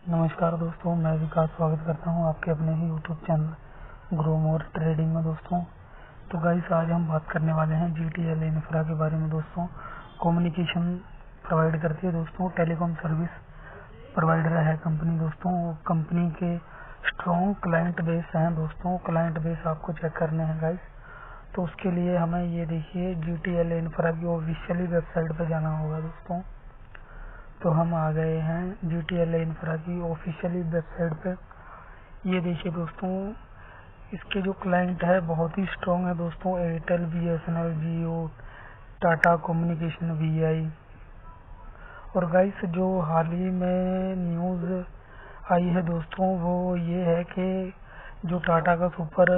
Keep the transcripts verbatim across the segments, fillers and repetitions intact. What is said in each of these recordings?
नमस्कार दोस्तों, मैं विकास स्वागत करता हूं आपके अपने ही YouTube channel Grow More Trading में। दोस्तों तो गाइस, आज हम बात करने वाले हैं जीटीएल इंफ्रा के बारे में। दोस्तों कम्युनिकेशन प्रोवाइड करती है, दोस्तों टेलीकॉम सर्विस प्रोवाइडर है कंपनी। दोस्तों कंपनी के स्ट्रॉन्ग क्लाइंट बेस हैं। दोस्तों क्लाइंट बेस आपको चेक करने हैं गाइस, तो उसके लिए हमें ये देखिए जीटीएल इंफ्रा की ऑफिशियली वेबसाइट पर जाना होगा। दोस्तों तो हम आ गए हैं जीटीएल इंफ्रा की ऑफिशियली वेबसाइट पे। ये देखिए दोस्तों, इसके जो क्लाइंट है बहुत ही स्ट्रॉन्ग है। दोस्तों Airtel, BSNL, Jio, Tata Communication, VI. और गाइस जो हाल ही में न्यूज़ आई है दोस्तों, वो ये है कि जो टाटा का सुपर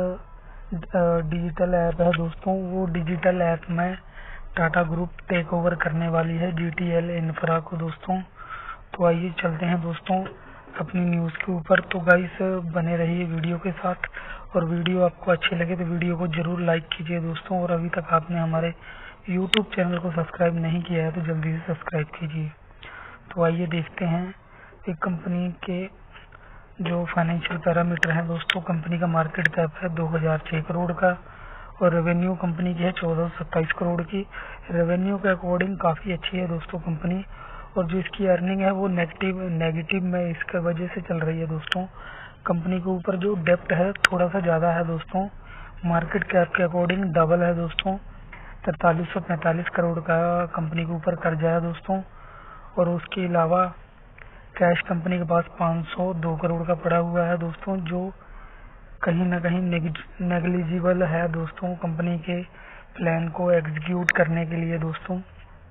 डिजिटल ऐप है दोस्तों, वो डिजिटल ऐप में टाटा ग्रुप टेक ओवर करने वाली है जीटीएल इंफ्रा को। दोस्तों तो आइए चलते हैं दोस्तों अपनी न्यूज़ के ऊपर। तो गाइस बने रहिए वीडियो के साथ, और वीडियो आपको अच्छी लगे तो वीडियो को जरूर लाइक कीजिए दोस्तों। और अभी तक आपने हमारे यूट्यूब चैनल को सब्सक्राइब नहीं किया है तो जल्दी से सब्सक्राइब कीजिए। तो आइए देखते हैं एक कंपनी के जो फाइनेंशियल पैरामीटर है। दोस्तों कंपनी का मार्केट कैप है दो हजार छह करोड़ का, और रेवेन्यू कंपनी की है चौदह सौ सत्ताईस करोड़ की। रेवेन्यू के अकॉर्डिंग काफ़ी अच्छी है दोस्तों कंपनी, और जो इसकी अर्निंग है वो नेगेटिव नेगेटिव में इसके वजह से चल रही है। दोस्तों कंपनी के ऊपर जो डेप्ट है थोड़ा सा ज़्यादा है। दोस्तों मार्केट कैप के अकॉर्डिंग डबल है। दोस्तों तैतालीस सौ पैंतालीस करोड़ का कंपनी के ऊपर कर्जा है दोस्तों। और उसके अलावा कैश कंपनी के पास पाँच सौ दो करोड़ का पड़ा हुआ है दोस्तों, जो कहीं ना कहीं नेग्लिजिबल है दोस्तों कंपनी के प्लान को एग्जीक्यूट करने के लिए। दोस्तों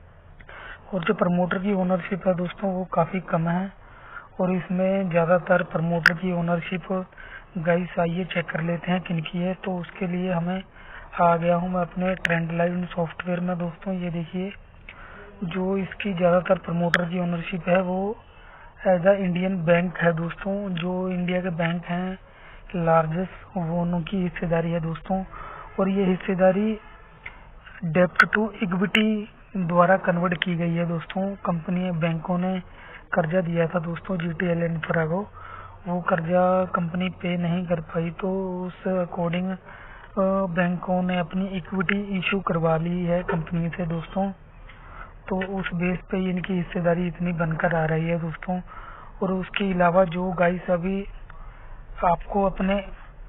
और जो प्रमोटर की ओनरशिप है दोस्तों वो काफ़ी कम है, और इसमें ज़्यादातर प्रमोटर की ओनरशिप गाइस आइए चेक कर लेते हैं किनकी है। तो उसके लिए हमें आ गया हूँ मैं अपने ट्रेंड लाइन सॉफ्टवेयर में। दोस्तों ये देखिए, जो इसकी ज़्यादातर प्रमोटर की ओनरशिप है वो एज अ इंडियन बैंक है दोस्तों। जो इंडिया के बैंक हैं लार्जेस्ट, वो उनकी हिस्सेदारी है दोस्तों। और ये हिस्सेदारी डेप्ट टू इक्विटी द्वारा कन्वर्ट की गई है दोस्तों। कंपनी बैंकों ने कर्जा दिया था दोस्तों जीटीएल इंफ्रा को, वो कर्जा कंपनी पे नहीं कर पाई, तो उस अकॉर्डिंग बैंकों ने अपनी इक्विटी इशू करवा ली है कंपनी से दोस्तों। तो उस बेस पे इनकी हिस्सेदारी इतनी बनकर आ रही है दोस्तों। और उसके अलावा जो गाइस अभी आपको अपने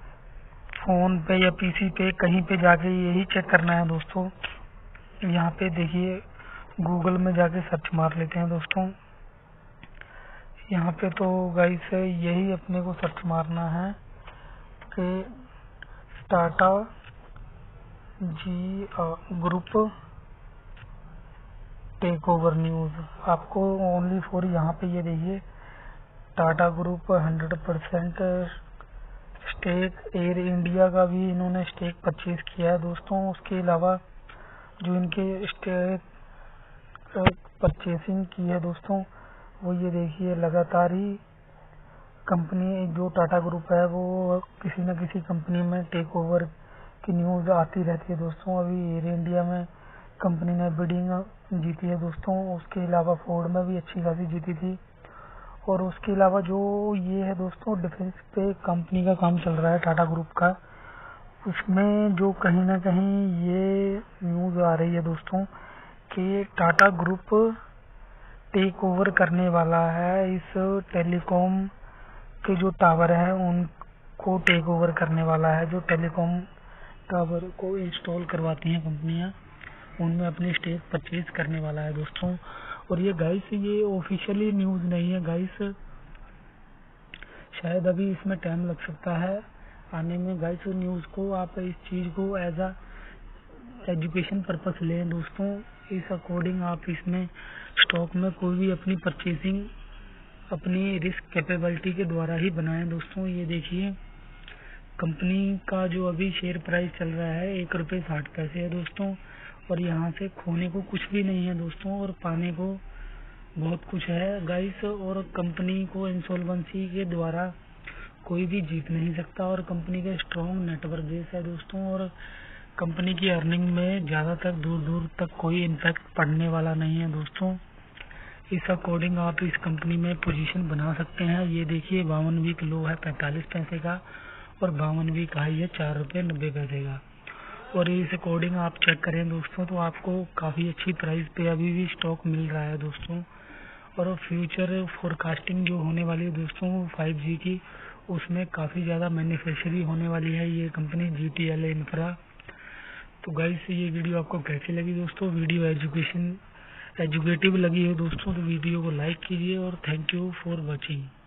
फोन पे या पीसी पे कहीं पे जाके यही चेक करना है दोस्तों। यहाँ पे देखिए, गूगल में जाके सर्च मार लेते हैं दोस्तों। यहाँ पे तो गाइस यही अपने को सर्च मारना है कि टाटा जी ग्रुप टेक ओवर न्यूज़। आपको ओनली फॉर यहाँ पे ये देखिए, Tata group hundred percent stake Air India का भी इन्होंने स्टेक परचेज किया है दोस्तों। उसके अलावा जो इनके स्टेक परचेसिंग की है दोस्तों, वो ये देखिए लगातार ही कंपनी जो टाटा ग्रुप है वो किसी न किसी कंपनी में टेक ओवर की न्यूज़ आती रहती है दोस्तों। अभी एयर इंडिया में कंपनी ने बिडिंग जीती है दोस्तों। उसके अलावा फोर्ड में भी अच्छी खासी जीती थी। और उसके अलावा जो ये है दोस्तों, डिफेंस पे कंपनी का काम चल रहा है टाटा ग्रुप का, उसमें जो कहीं ना कहीं ये न्यूज़ आ रही है दोस्तों कि टाटा ग्रुप टेक ओवर करने वाला है इस टेलीकॉम के जो टावर है उनको टेक ओवर करने वाला है। जो टेलीकॉम टावर को इंस्टॉल करवाती हैं कंपनियां, उनमें अपनी स्टेक परचेज करने वाला है दोस्तों। और ये गाइस ये ऑफिशियली न्यूज़ नहीं है गाइस, शायद अभी इसमें टाइम लग सकता है आने में गाइस। न्यूज़ को आप इस चीज़ को एज अ एजुकेशन पर्पस लें दोस्तों। इस अकॉर्डिंग आप इसमें स्टॉक में कोई भी अपनी परचेसिंग अपनी रिस्क कैपेबिलिटी के द्वारा ही बनाएं दोस्तों। ये देखिए, कंपनी का जो अभी शेयर प्राइस चल रहा है एक रुपये साठ पैसे है दोस्तों। और यहाँ से खोने को कुछ भी नहीं है दोस्तों, और पाने को बहुत कुछ है गाइस। और कंपनी को इंसॉल्वेंसी के द्वारा कोई भी जीत नहीं सकता, और कंपनी का स्ट्रॉन्ग नेटवर्क बेस है दोस्तों। और कंपनी की अर्निंग में ज़्यादातर दूर दूर तक कोई इम्पैक्ट पड़ने वाला नहीं है दोस्तों। इस अकॉर्डिंग आप इस कंपनी में पोजीशन बना सकते हैं। ये देखिए बावन वीक लो है पैंतालीस पैसे का और बावन वीक हाई है चार रुपये नब्बे पैसे का। और इस अकॉर्डिंग आप चेक करें दोस्तों तो आपको काफ़ी अच्छी प्राइस पे अभी भी स्टॉक मिल रहा है दोस्तों। और फ्यूचर फोरकास्टिंग जो होने वाली है दोस्तों फाइव जी की, उसमें काफ़ी ज़्यादा मैन्युफैक्चरिंग होने वाली है ये company G T L Infra. तो गाइस ये वीडियो आपको कैसी लगी दोस्तों? वीडियो एजुकेशन एजुकेटिव लगी है दोस्तों तो वीडियो को लाइक कीजिए और थैंक यू फॉर वॉचिंग।